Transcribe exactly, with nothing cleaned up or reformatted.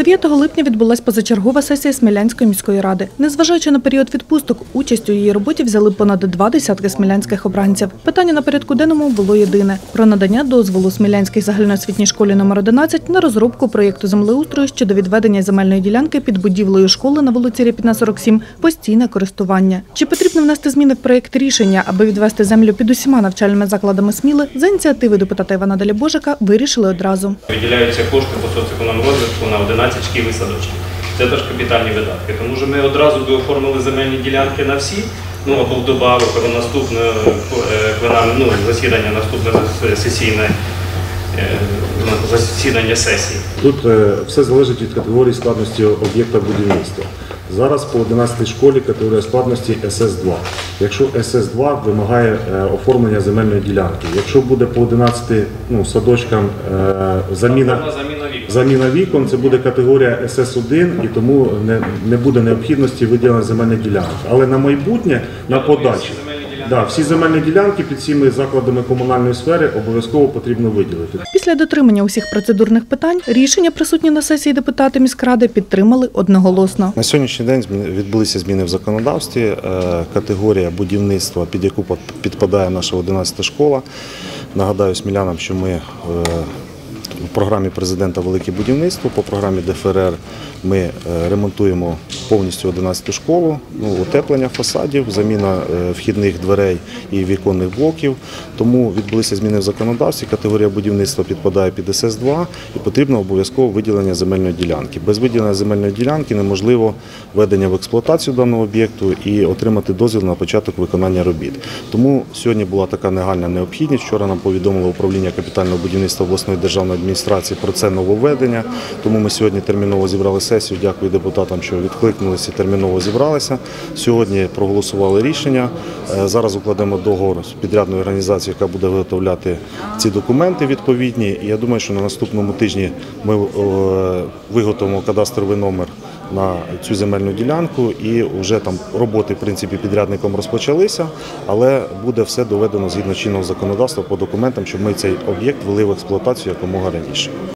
дев'ятого липня відбулася позачергова сесія Смілянської міської ради. Незважаючи на період відпусток, участь у її роботі взяли понад два десятки смілянських обранців. Питання на порядку денному було єдине – про надання дозволу Смілянській загальноосвітній школі номер одинадцять на розробку проєкту землеустрою щодо відведення земельної ділянки під будівлею школи на вулиці Рєпіна, сорок сім постійне користування. Чи потрібно внести зміни в проєкт рішення, аби відвести землю під усіма навчальними закладами Сміли, за ініціативи депутата Івана Далібожика вирішили одразу. Виділяються кошти по соціокономному розвитку на одинадцять шкіл і садочків. Це теж капітальні видатки. Тому що ми одразу би оформили земельні ділянки на всі, ну або вдобавок про наступне ну, засідання, наступне сесійне засідання сесії. Тут все залежить від категорії складності об'єкта будівництва. Зараз по одинадцятій школі категорія складності ес ес два. Якщо ес ес два вимагає оформлення земельної ділянки, якщо буде по одинадцяти ну, садочкам заміна, заміна вікон, це буде категорія ес ес один і тому не, не буде необхідності виділення земельних ділянок. Але на майбутнє, на подальше, да, всі земельні ділянки під цими закладами комунальної сфери обов'язково потрібно виділити. Після дотримання усіх процедурних питань рішення присутні на сесії депутати міськради підтримали одноголосно. На сьогоднішній день відбулися зміни в законодавстві. Категорія будівництва, під яку підпадає наша одинадцята школа. Нагадаю смілянам, що ми в програмі президента «Велике будівництво», по програмі де еф ер ер ми ремонтуємо повністю одинадцяту школу, ну, утеплення фасадів, заміна вхідних дверей і віконних блоків. Тому відбулися зміни в законодавстві, категорія будівництва підпадає під ес ес два і потрібно обов'язково виділення земельної ділянки. Без виділення земельної ділянки неможливо введення в експлуатацію даного об'єкту і отримати дозвіл на початок виконання робіт. Тому сьогодні була така нагальна необхідність. Вчора нам повідомило управління капітального будівництва обласної державної адміністрації про це нововведення. Тому ми сьогодні терміново зібрали сесію. Дякую депутатам, що відкликнулися і терміново зібралися. Сьогодні проголосували рішення. Зараз укладемо договор з підрядною організацією, яка буде виготовляти ці документи відповідні. І я думаю, що на наступному тижні ми виготовимо кадастровий номер на цю земельну ділянку і вже там роботи, в принципі, підрядником розпочалися, але буде все доведено згідно чинного законодавства по документам, щоб ми цей об'єкт ввели в експлуатацію якомога раніше.